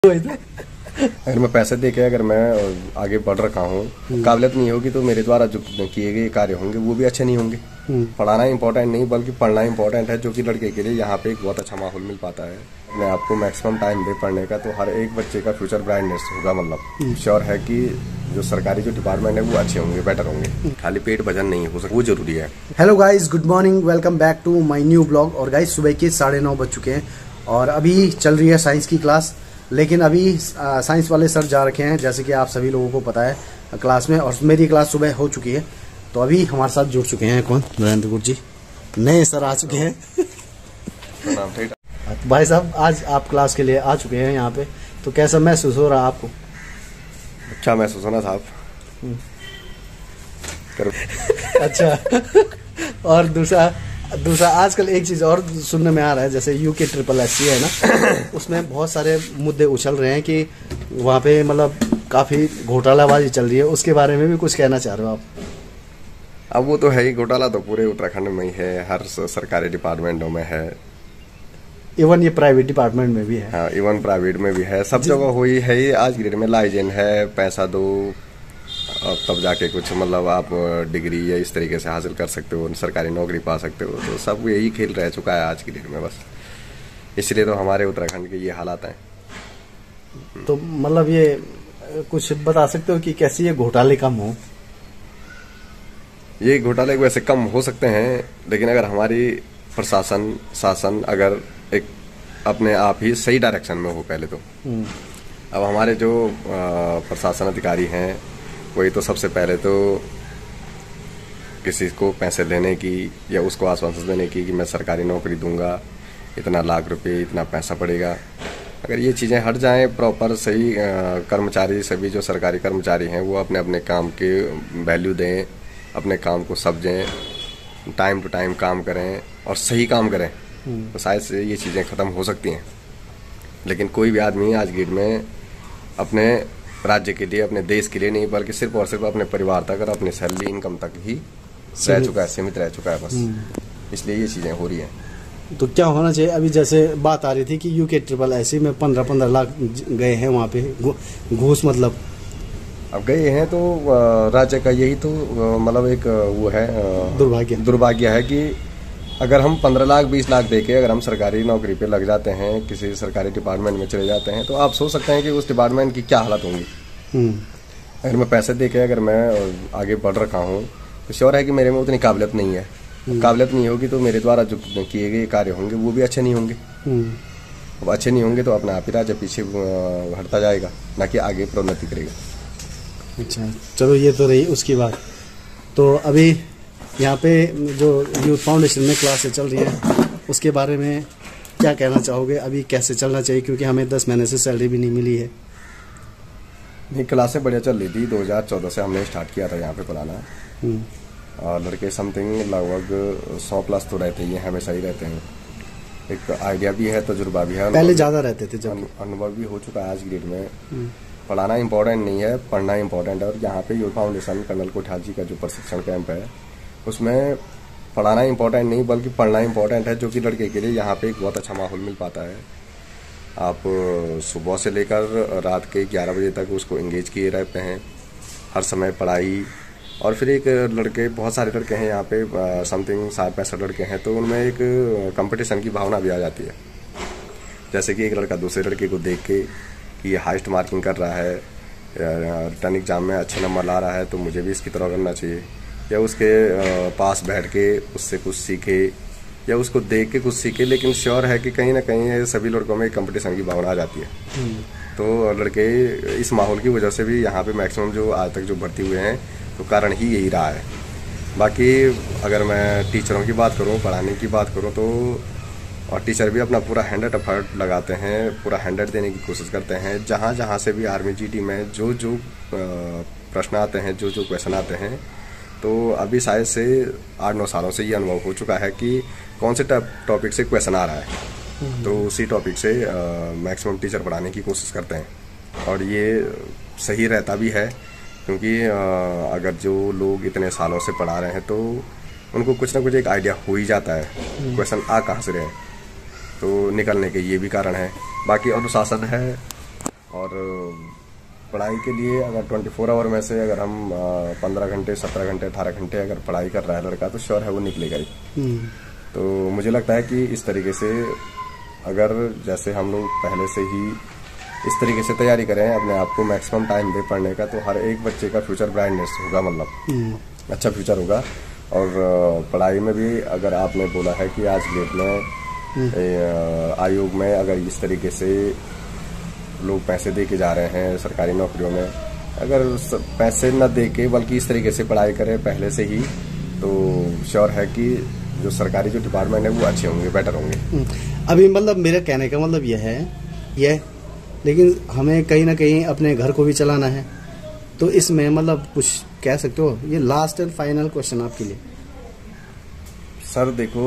अगर मैं पैसे दे के अगर मैं आगे बढ़ रखा हूँ, काबिलियत नहीं होगी तो मेरे द्वारा जो किए गए कार्य होंगे वो भी अच्छे नहीं होंगे। पढ़ाना इम्पोर्टेंट नहीं बल्कि पढ़ना इम्पोर्टेंट है, जो कि लड़के के लिए यहाँ पे एक बहुत अच्छा माहौल मिल पाता है। अपने आपको मैक्सिमम टाइम दे पढ़ने का, तो हर एक बच्चे का फ्यूचर ब्राइटनेस होगा। मतलब श्योर है कि जो सरकारी जो डिपार्टमेंट है वो अच्छे होंगे, बेटर होंगे। खाली पेट भजन नहीं हो सकता, वो जरूरी है। Hello guys, good morning, welcome back to my new blog. और गाइज सुबह के 9:30 बज चुके हैं और अभी चल रही है साइंस की क्लास। लेकिन अभी साइंस वाले सर जा रखे हैं, जैसे कि आप सभी लोगों को पता है, क्लास में। और मेरी क्लास सुबह हो चुकी है, तो अभी हमारे साथ जुड़ चुके हैं कौन, नरेंद्र गुरु जी, नए सर आ चुके हैं। भाई साहब, आज आप क्लास के लिए आ चुके हैं यहाँ पे, तो कैसा महसूस हो रहा है आपको? अच्छा महसूस होना साहब। अच्छा। और दूसरा आजकल एक चीज और सुनने में आ रहा है, जैसे यूके SSSC है ना, उसमें बहुत सारे मुद्दे उछल रहे हैं कि वहाँ पे मतलब काफी घोटालाबाजी चल रही है। उसके बारे में भी कुछ कहना चाह रहे हो आप? अब वो तो है ही, घोटाला तो पूरे उत्तराखंड में ही है, हर सरकारी डिपार्टमेंटों में है, इवन ये प्राइवेट डिपार्टमेंट में भी है। हाँ, इवन प्राइवेट में भी है, सब जगह हुई है ही। आज की डेट में लाइजेन है, पैसा दो तब जाके कुछ मतलब आप डिग्री या इस तरीके से हासिल कर सकते हो, सरकारी नौकरी पा सकते हो। तो सब यही खेल रह चुका है आज की डेट में बस। इसलिए तो हमारे उत्तराखंड के ये हालात हैं। तो मतलब ये कुछ बता सकते हो कि कैसे ये घोटाले कम हो? ये घोटाले वैसे कम हो सकते हैं, लेकिन अगर हमारी प्रशासन शासन अगर एक अपने आप ही सही डायरेक्शन में हो पहले तो। अब हमारे जो प्रशासन अधिकारी हैं, वही तो सबसे पहले तो किसी को पैसे देने की या उसको आश्वासन देने की कि मैं सरकारी नौकरी दूंगा, इतना लाख रुपए, इतना पैसा पड़ेगा। अगर ये चीज़ें हट जाएं, प्रॉपर सही कर्मचारी, सभी जो सरकारी कर्मचारी हैं वो अपने अपने काम के वैल्यू दें, अपने काम को समझें, टाइम टू टाइम काम करें और सही काम करें, तो शायद से ये चीज़ें ख़त्म हो सकती हैं। लेकिन कोई भी आदमी आज की डेट में अपने राज्य के लिए, अपने देश के लिए नहीं, बल्कि सिर्फ और सिर्फ अपने परिवार तक और अपने सैलरी इनकम तक ही रह चुका है, सीमित रह चुका है बस। इसलिए ये चीज़ें हो रही हैं। तो क्या होना चाहिए? अभी जैसे बात आ रही थी कि यूके SSSC में 15-15 लाख गए हैं वहाँ पे घूस, मतलब अब गए हैं तो राज्य का यही तो मतलब एक वो है दुर्भाग्य है कि अगर हम 15 लाख 20 लाख देके अगर हम सरकारी नौकरी पे लग जाते हैं, किसी सरकारी डिपार्टमेंट में चले जाते हैं, तो आप सोच सकते हैं कि उस डिपार्टमेंट की क्या हालत होंगी। अगर मैं पैसे देके अगर मैं आगे बढ़ रखा हूँ, तो श्योर है कि मेरे में उतनी काबिलियत नहीं है। काबिलियत नहीं होगी तो मेरे द्वारा जो किए गए कार्य होंगे वो भी अच्छे नहीं होंगे। अब अच्छे नहीं होंगे तो अपना आप ही राज्य पीछे हटता जाएगा, ना कि आगे प्रोन्नति करेगा। अच्छा, चलो ये तो रही उसकी बात। तो अभी यहाँ पे जो यूथ फाउंडेशन में क्लासेस चल रही हैं, उसके बारे में क्या कहना चाहोगे? अभी कैसे चलना चाहिए, क्योंकि हमें 10 महीने से सैलरी भी नहीं मिली है। नहीं, क्लासें बढ़िया चल रही थी। 2014 से हमने स्टार्ट किया था यहाँ पे पढ़ाना, और लड़के समथिंग लगभग 100+ तो रहते ही हैं, हमेशा ही रहते हैं। एक आइडिया भी है, तजुर्बा भी है, पहले ज़्यादा रहते थे, जब अनुभव भी हो चुका है। आज की डेट में पढ़ाना इम्पोर्टेंट नहीं है, पढ़ना इम्पोर्टेंट है। और यहाँ पे यूथ फाउंडेशन कर्नल कोठार जी का जो प्रशिक्षण कैंप है, उसमें पढ़ाना इम्पोर्टेंट नहीं बल्कि पढ़ना इम्पोर्टेंट है, जो कि लड़के के लिए यहाँ पे एक बहुत अच्छा माहौल मिल पाता है। आप सुबह से लेकर रात के 11 बजे तक उसको एंगेज किए रहते हैं, हर समय पढ़ाई। और फिर एक लड़के, बहुत सारे लड़के हैं यहाँ पे, समथिंग 60-65 लड़के हैं, तो उनमें एक कंपटीशन की भावना भी आ जाती है। जैसे कि एक लड़का दूसरे लड़के को देख के कि ये हाईएस्ट मार्किंग कर रहा है, रिटर्न एग्जाम में अच्छे नंबर ला रहा है, तो मुझे भी इसकी तरह करना चाहिए। या उसके पास बैठ के उससे कुछ सीखे या उसको देख के कुछ सीखे। लेकिन श्योर है कि कहीं ना कहीं सभी लड़कों में कंपटीशन की भावना आ जाती है। तो लड़के इस माहौल की वजह से भी यहाँ पे मैक्सिमम जो आज तक जो भर्ती हुए हैं, तो कारण ही यही रहा है। बाकी अगर मैं टीचरों की बात करूँ, पढ़ाने की बात करूँ, तो और टीचर भी अपना पूरा 100 एफर्ट लगाते हैं, पूरा 100 देने की कोशिश करते हैं। जहाँ जहाँ से भी आर्मी GT में जो जो प्रश्न आते हैं, जो जो क्वेश्चन आते हैं, तो अभी शायद से 8-9 सालों से ये अनुभव हो चुका है कि कौन से टॉपिक से क्वेश्चन आ रहा है, तो उसी टॉपिक से मैक्सिमम टीचर पढ़ाने की कोशिश करते हैं। और ये सही रहता भी है, क्योंकि अगर जो लोग इतने सालों से पढ़ा रहे हैं, तो उनको कुछ ना कुछ एक आइडिया हो ही जाता है क्वेश्चन आ कहाँ से रहे, तो निकलने के ये भी कारण है। बाकी अनुशासन है, और पढ़ाई के लिए अगर 24 आवर में से अगर हम 15 घंटे 17 घंटे 18 घंटे अगर पढ़ाई कर रहा है लड़का तो श्योर है वो निकलेगा ही। तो मुझे लगता है कि इस तरीके से अगर जैसे हम लोग पहले से ही इस तरीके से तैयारी करें, अपने आप को मैक्सिमम टाइम दे पढ़ने का, तो हर एक बच्चे का फ्यूचर ब्राइटनेस होगा, मतलब अच्छा फ्यूचर होगा। और पढ़ाई में भी अगर आपने बोला है कि आज डेट में आयोग में अगर इस तरीके से लोग पैसे दे के जा रहे हैं सरकारी नौकरियों में, अगर पैसे न दे के बल्कि इस तरीके से पढ़ाई करें पहले से ही, तो श्योर है कि जो सरकारी जो डिपार्टमेंट है वो अच्छे होंगे, बेटर होंगे। अभी मतलब मेरा कहने का मतलब यह है लेकिन हमें कहीं ना कहीं अपने घर को भी चलाना है, तो इसमें मतलब कुछ कह सकते हो? ये लास्ट एंड फाइनल क्वेश्चन आपके लिए। सर देखो,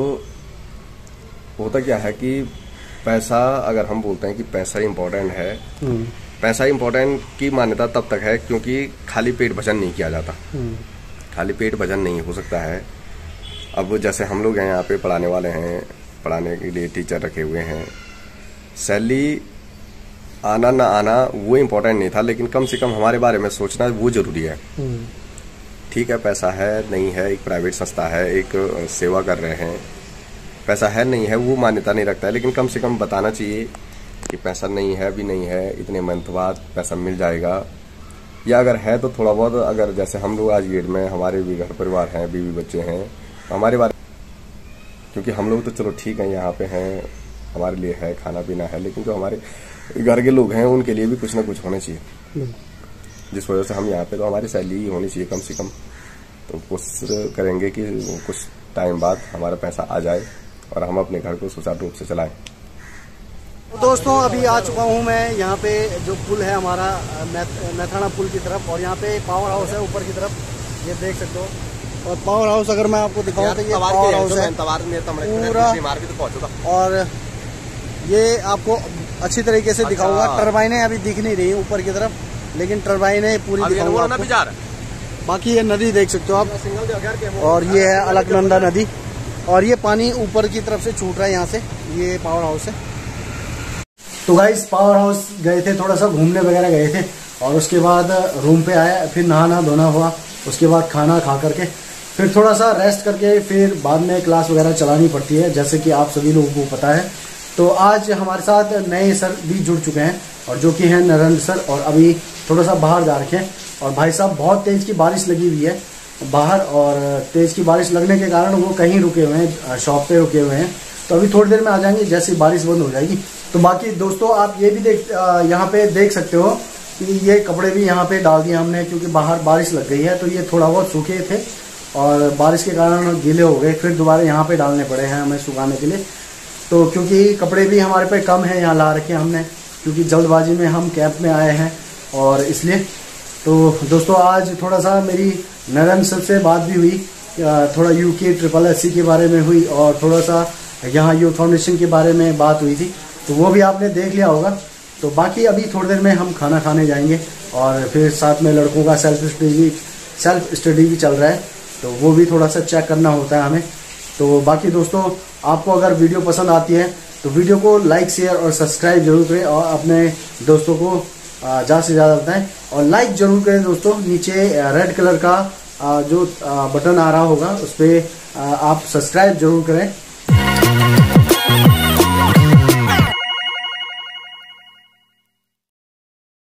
होता क्या है कि पैसा, अगर हम बोलते हैं कि पैसा इम्पोर्टेंट है, पैसा इम्पोर्टेंट की मान्यता तब तक है क्योंकि खाली पेट भजन नहीं किया जाता। खाली पेट भजन नहीं हो सकता है। अब जैसे हम लोग हैं यहाँ पे पढ़ाने वाले हैं, पढ़ाने के लिए टीचर रखे हुए हैं, सैलरी आना ना आना वो इम्पोर्टेंट नहीं था, लेकिन कम से कम हमारे बारे में सोचना वो जरूरी है। ठीक है, पैसा है नहीं है, एक प्राइवेट संस्था है, एक सेवा कर रहे हैं, पैसा है नहीं है वो मान्यता नहीं रखता है, लेकिन कम से कम बताना चाहिए कि पैसा नहीं है, भी नहीं है, इतने मंथ बाद पैसा मिल जाएगा, या अगर है तो थोड़ा बहुत, अगर जैसे हम लोग आज डेट में हमारे भी घर परिवार हैं, बीवी बच्चे हैं, हमारे बारे, क्योंकि हम लोग तो चलो ठीक है यहाँ पे हैं, हमारे लिए है, खाना पीना है, लेकिन जो हमारे घर के लोग हैं उनके लिए भी कुछ ना कुछ होना चाहिए, जिस वजह से हम यहाँ पे, तो हमारी सैलरी होनी चाहिए कम से कम। तो कोशिश करेंगे कि कुछ टाइम बाद हमारा पैसा आ जाए और हम अपने घर को सुचारू रूप से चलाएं। तो दोस्तों अभी आ चुका हूँ मैं यहाँ पे, जो पुल है हमारा मैथाना पुल की तरफ, और यहाँ पे पावर हाउस है ऊपर की तरफ, ये देख सकते हो। और पावर हाउस अगर मैं आपको दिखाऊं तो ये पावर हाउस है पूरा, और ये आपको अच्छी तरीके से दिखाऊंगा। टरबाइनें अभी दिख नहीं रही ऊपर की तरफ, लेकिन टरबाइनें पूरी दिखाऊंगा आपको। बाकी ये नदी देख सकते हो आप, और ये है अलकनंदा नदी, और ये पानी ऊपर की तरफ से छूट रहा है यहाँ से। ये पावर हाउस है। तो गाइस पावर हाउस गए थे, थोड़ा सा घूमने वगैरह गए थे, और उसके बाद रूम पे आया, फिर नहाना धोना हुआ, उसके बाद खाना खा करके फिर थोड़ा सा रेस्ट करके फिर बाद में क्लास वगैरह चलानी पड़ती है, जैसे कि आप सभी लोगों को पता है। तो आज हमारे साथ नए सर भी जुड़ चुके हैं, और जो कि हैं नरेंद्र सर, और अभी थोड़ा सा बाहर जा रखे हैं। और भाई साहब बहुत तेज की बारिश लगी हुई है बाहर, और तेज की बारिश लगने के कारण वो कहीं रुके हुए हैं, शॉप पे रुके हुए हैं। तो अभी थोड़ी देर में आ जाएंगे जैसे बारिश बंद हो जाएगी। तो बाकी दोस्तों आप ये भी यहाँ पे देख सकते हो कि ये कपड़े भी यहाँ पे डाल दिए हमने, क्योंकि बाहर बारिश लग गई है, तो ये थोड़ा बहुत सूखे थे और बारिश के कारण गीले हो गए, फिर दोबारा यहाँ पे डालने पड़े हैं हमें सुखाने के लिए। तो क्योंकि कपड़े भी हमारे पे कम है, यहाँ ला रखे हैं हमने, क्योंकि जल्दबाजी में हम कैंप में आए हैं, और इसलिए। तो दोस्तों आज थोड़ा सा मेरी नरेंद्र सर से बात भी हुई, थोड़ा यूके SSSC के बारे में हुई, और थोड़ा सा यहाँ यूथ फाउंडेशन के बारे में बात हुई थी, तो वो भी आपने देख लिया होगा। तो बाकी अभी थोड़ी देर में हम खाना खाने जाएंगे, और फिर साथ में लड़कों का सेल्फ स्टडी भी चल रहा है, तो वो भी थोड़ा सा चेक करना होता है हमें। तो बाकी दोस्तों आपको अगर वीडियो पसंद आती है तो वीडियो को लाइक शेयर और सब्सक्राइब जरूर करें, और अपने दोस्तों को ज़्यादा से ज़्यादा बताएं, और लाइक जरूर करें दोस्तों। नीचे रेड कलर का जो बटन आ रहा होगा उस पर आप सब्सक्राइब जरूर करें।